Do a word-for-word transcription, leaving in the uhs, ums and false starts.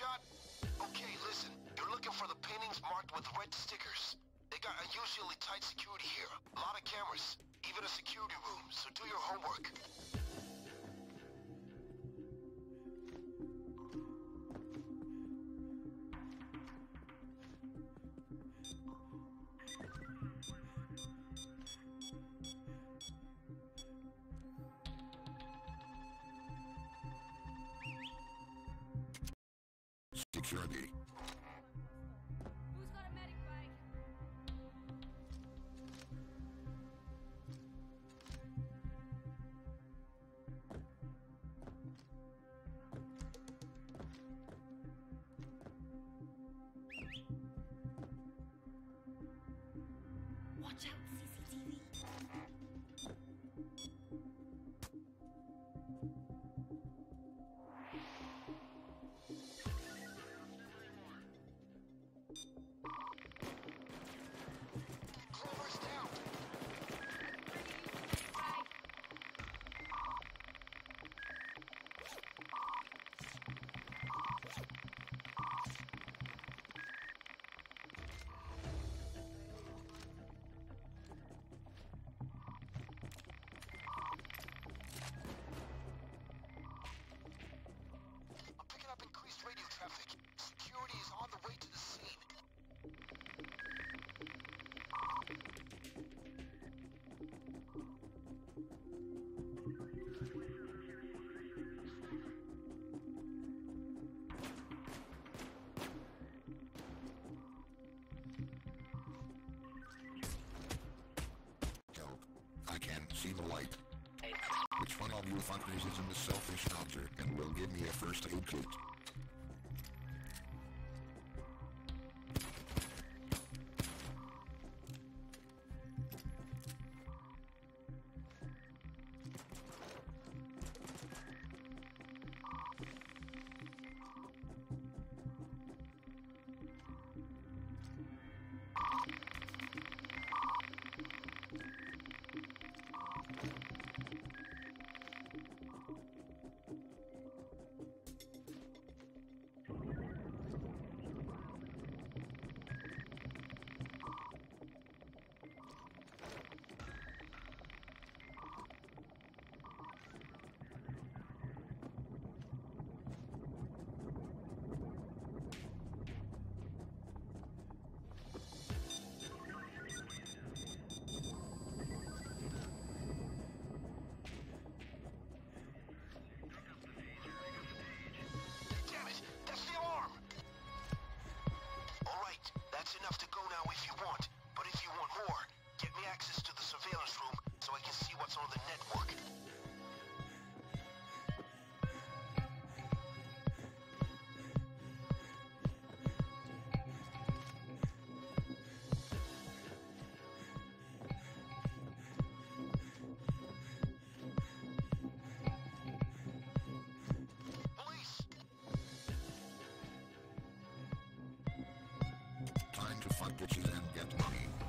shot? Okay, listen. You're looking for the paintings marked with red stickers. They got unusually tight security here. A lot of cameras. Even a security room, so do your homework. Security. Who's got a medic bag? Watch out, C C T V. Clover's down. I'm picking up increased radio traffic. Security is on the way to the scene. Help. I can't see the light. Which one of you fuckers is in the selfish shelter and will give me a first aid kit? Damn it! That's the alarm! Alright, that's enough to go now if you want. But if you want more, get me access to the surveillance room so I can see what's on the network. Police! Time to fuck bitches and get money.